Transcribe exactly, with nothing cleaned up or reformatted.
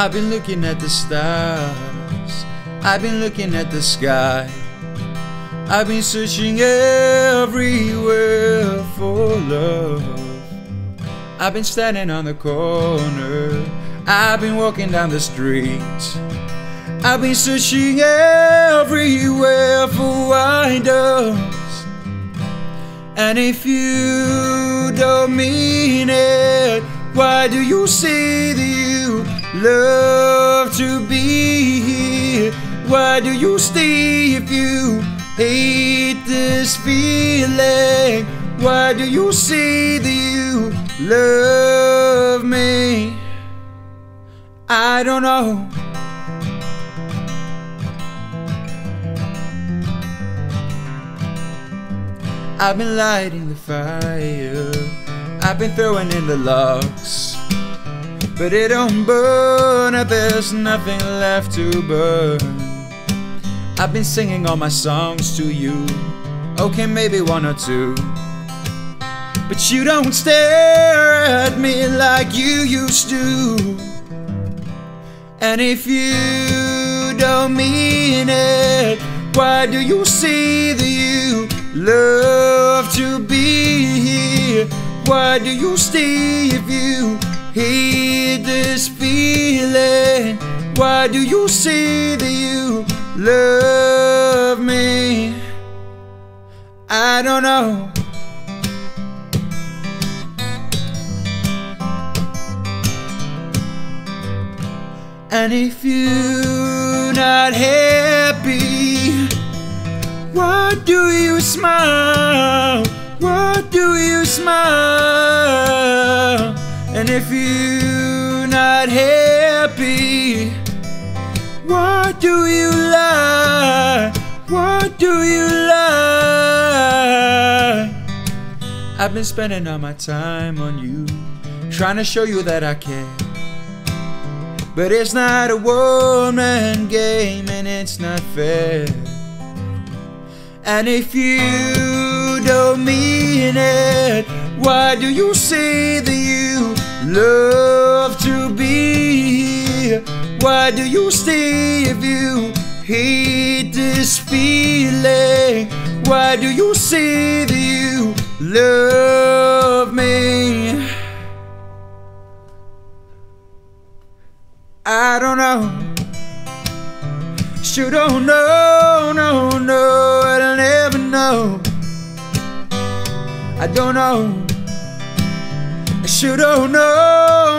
I've been looking at the stars, I've been looking at the sky, I've been searching everywhere for love. I've been standing on the corner, I've been walking down the street, I've been searching everywhere for white doves. And if you don't mean it, why do you say that you love to be here? Why do you stay if you hate this feeling? Why do you say that you love me? I don't know. I've been lighting the fire, I've been throwing in the logs, but it don't burn if there's nothing left to burn. I've been singing all my songs to you, okay, maybe one or two, but you don't stare at me like you used to. And if you don't mean it, why do you say that you love to be here? Why do you stay if you hate this feeling? Why do you say that you love me? I don't know. And if you're not happy, why do you smile? Why do you smile? And if you're not happy, why do you lie? Why do you lie? I've been spending all my time on you, trying to show you that I care. But it's not a one-man game and it's not fair. And if you don't mean it, why do you say that you love to be here? Why do you stay if you hate this feeling? Why do you say that you love me? I don't know. Sure don't know, no, no, I'll never know. I don't know. I sure don't know,